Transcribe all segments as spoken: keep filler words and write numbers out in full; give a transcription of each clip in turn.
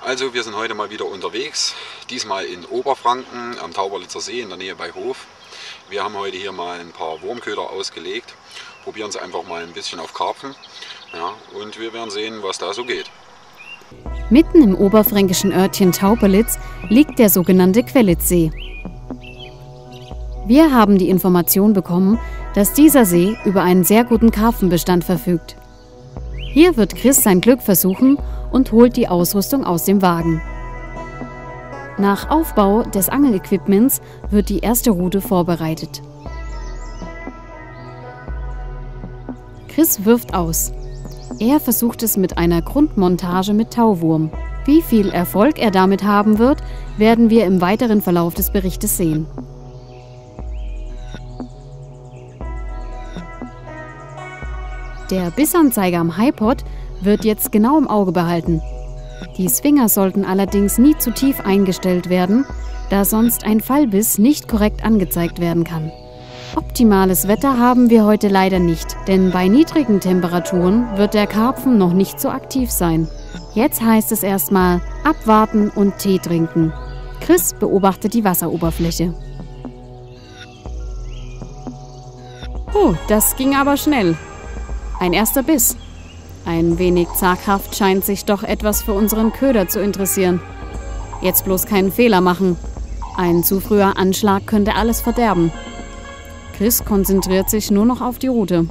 Also wir sind heute mal wieder unterwegs, diesmal in Oberfranken am Tauberlitzer See in der Nähe bei Hof. Wir haben heute hier mal ein paar Wurmköder ausgelegt, probieren es einfach mal ein bisschen auf Karpfen, ja, und wir werden sehen, was da so geht. Mitten im oberfränkischen Örtchen Tauberlitz liegt der sogenannte Quellitzsee. Wir haben die Information bekommen, dass dieser See über einen sehr guten Karpfenbestand verfügt. Hier wird Chris sein Glück versuchen und holt die Ausrüstung aus dem Wagen. Nach Aufbau des Angelequipments wird die erste Rute vorbereitet. Chris wirft aus. Er versucht es mit einer Grundmontage mit Tauwurm. Wie viel Erfolg er damit haben wird, werden wir im weiteren Verlauf des Berichtes sehen. Der Bissanzeiger am Highpod wird jetzt genau im Auge behalten. Die Swinger sollten allerdings nie zu tief eingestellt werden, da sonst ein Fallbiss nicht korrekt angezeigt werden kann. Optimales Wetter haben wir heute leider nicht, denn bei niedrigen Temperaturen wird der Karpfen noch nicht so aktiv sein. Jetzt heißt es erstmal abwarten und Tee trinken. Chris beobachtet die Wasseroberfläche. Oh, das ging aber schnell. Ein erster Biss. Ein wenig zaghaft scheint sich doch etwas für unseren Köder zu interessieren. Jetzt bloß keinen Fehler machen. Ein zu früher Anschlag könnte alles verderben. Chris konzentriert sich nur noch auf die Rute.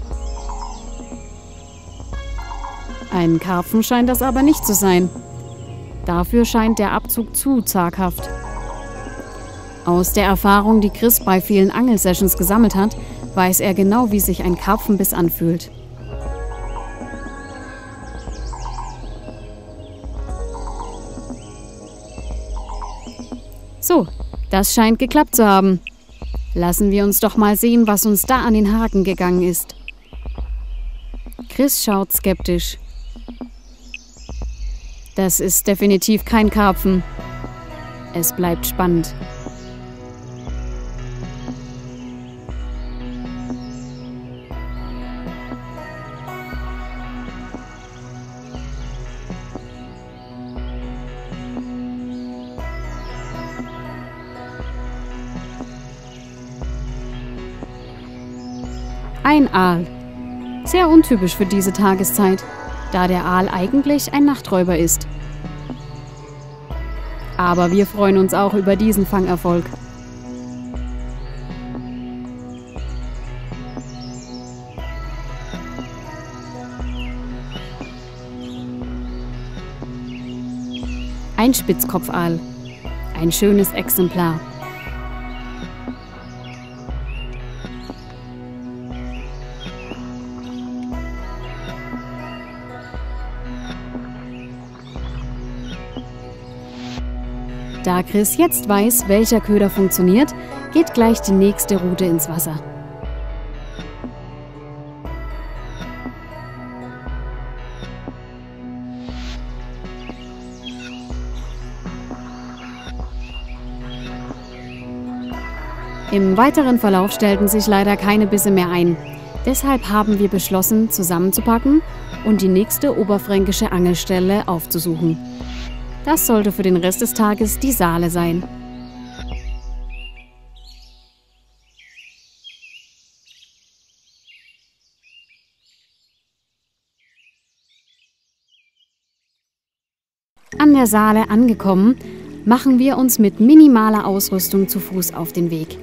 Ein Karpfen scheint das aber nicht zu sein. Dafür scheint der Abzug zu zaghaft. Aus der Erfahrung, die Chris bei vielen Angelsessions gesammelt hat, weiß er genau, wie sich ein Karpfenbiss anfühlt. So, das scheint geklappt zu haben. Lassen wir uns doch mal sehen, was uns da an den Haken gegangen ist. Chris schaut skeptisch. Das ist definitiv kein Karpfen. Es bleibt spannend. Ein Aal. Sehr untypisch für diese Tageszeit, da der Aal eigentlich ein Nachträuber ist. Aber wir freuen uns auch über diesen Fangerfolg. Ein Spitzkopfaal. Ein schönes Exemplar. Da Chris jetzt weiß, welcher Köder funktioniert, geht gleich die nächste Rute ins Wasser. Im weiteren Verlauf stellten sich leider keine Bisse mehr ein. Deshalb haben wir beschlossen, zusammenzupacken und die nächste oberfränkische Angelstelle aufzusuchen. Das sollte für den Rest des Tages die Saale sein. An der Saale angekommen, machen wir uns mit minimaler Ausrüstung zu Fuß auf den Weg.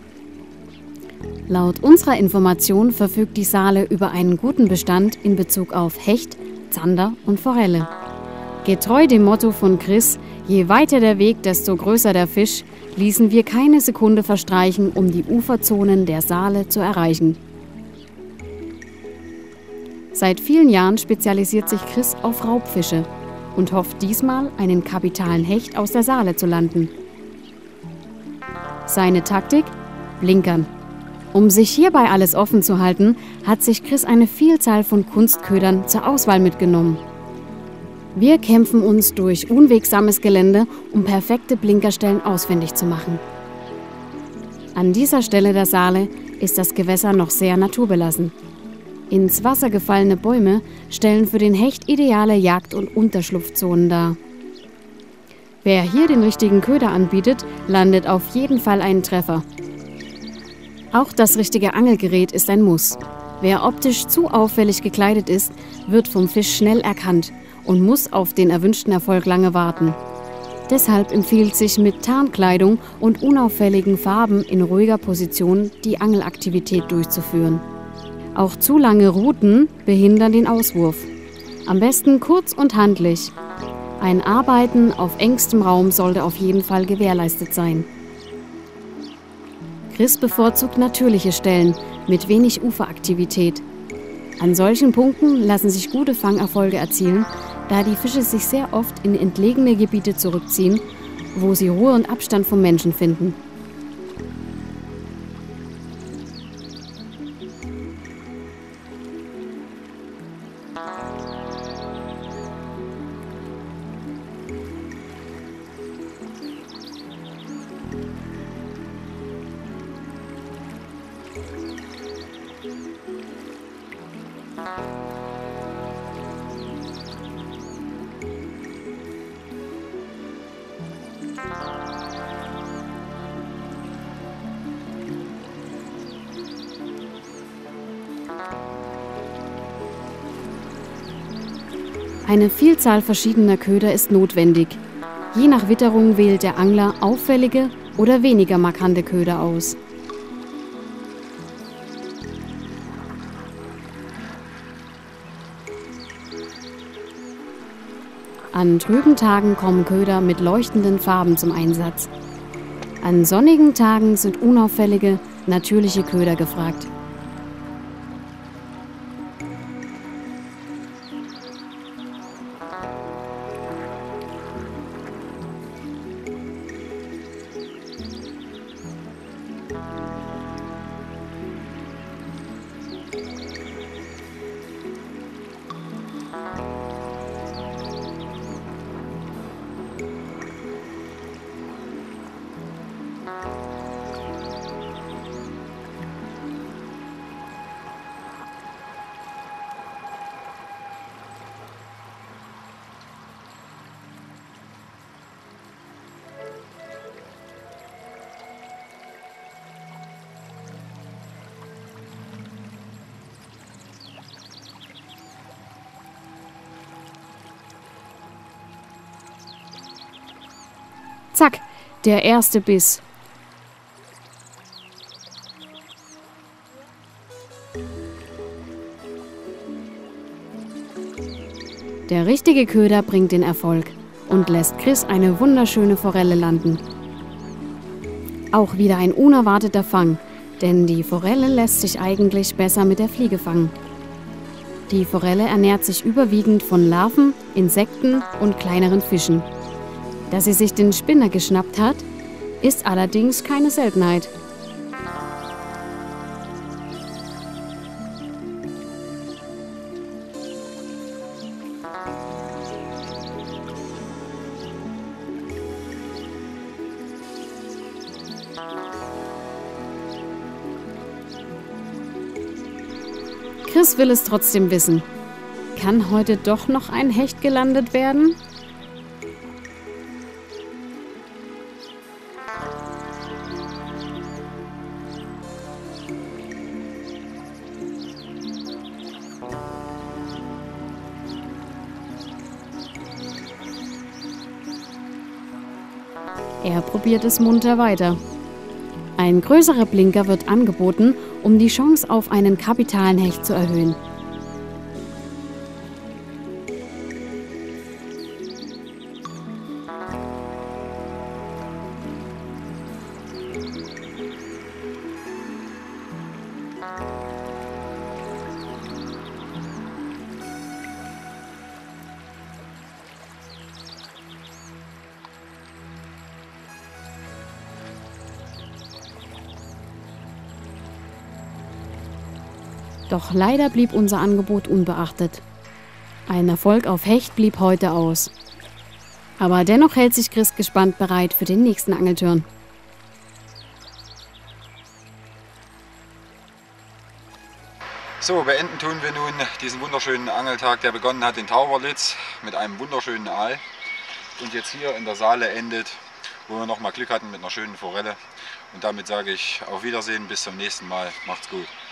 Laut unserer Information verfügt die Saale über einen guten Bestand in Bezug auf Hecht, Zander und Forelle. Getreu dem Motto von Chris, je weiter der Weg, desto größer der Fisch, ließen wir keine Sekunde verstreichen, um die Uferzonen der Saale zu erreichen. Seit vielen Jahren spezialisiert sich Chris auf Raubfische und hofft diesmal, einen kapitalen Hecht aus der Saale zu landen. Seine Taktik? Blinkern. Um sich hierbei alles offen zu halten, hat sich Chris eine Vielzahl von Kunstködern zur Auswahl mitgenommen. Wir kämpfen uns durch unwegsames Gelände, um perfekte Blinkerstellen ausfindig zu machen. An dieser Stelle der Saale ist das Gewässer noch sehr naturbelassen. Ins Wasser gefallene Bäume stellen für den Hecht ideale Jagd- und Unterschlupfzonen dar. Wer hier den richtigen Köder anbietet, landet auf jeden Fall einen Treffer. Auch das richtige Angelgerät ist ein Muss. Wer optisch zu auffällig gekleidet ist, wird vom Fisch schnell erkannt und muss auf den erwünschten Erfolg lange warten. Deshalb empfiehlt sich mit Tarnkleidung und unauffälligen Farben in ruhiger Position die Angelaktivität durchzuführen. Auch zu lange Routen behindern den Auswurf. Am besten kurz und handlich. Ein Arbeiten auf engstem Raum sollte auf jeden Fall gewährleistet sein. Chris bevorzugt natürliche Stellen mit wenig Uferaktivität. An solchen Punkten lassen sich gute Fangerfolge erzielen, da die Fische sich sehr oft in entlegene Gebiete zurückziehen, wo sie Ruhe und Abstand vom Menschen finden. Eine Vielzahl verschiedener Köder ist notwendig. Je nach Witterung wählt der Angler auffällige oder weniger markante Köder aus. An trüben Tagen kommen Köder mit leuchtenden Farben zum Einsatz. An sonnigen Tagen sind unauffällige, natürliche Köder gefragt. Zack, der erste Biss. Der richtige Köder bringt den Erfolg und lässt Chris eine wunderschöne Forelle landen. Auch wieder ein unerwarteter Fang, denn die Forelle lässt sich eigentlich besser mit der Fliege fangen. Die Forelle ernährt sich überwiegend von Larven, Insekten und kleineren Fischen. Dass sie sich den Spinner geschnappt hat, ist allerdings keine Seltenheit. Chris will es trotzdem wissen. Kann heute doch noch ein Hecht gelandet werden? Er probiert es munter weiter. Ein größerer Blinker wird angeboten, um die Chance auf einen kapitalen Hecht zu erhöhen. Doch leider blieb unser Angebot unbeachtet. Ein Erfolg auf Hecht blieb heute aus. Aber dennoch hält sich Chris gespannt bereit für den nächsten Angelturn. So, beenden tun wir nun diesen wunderschönen Angeltag, der begonnen hat in Tauberlitz mit einem wunderschönen Aal. und jetzt hier in der Saale endet, wo wir nochmal Glück hatten mit einer schönen Forelle. Und damit sage ich auf Wiedersehen, bis zum nächsten Mal. Macht's gut.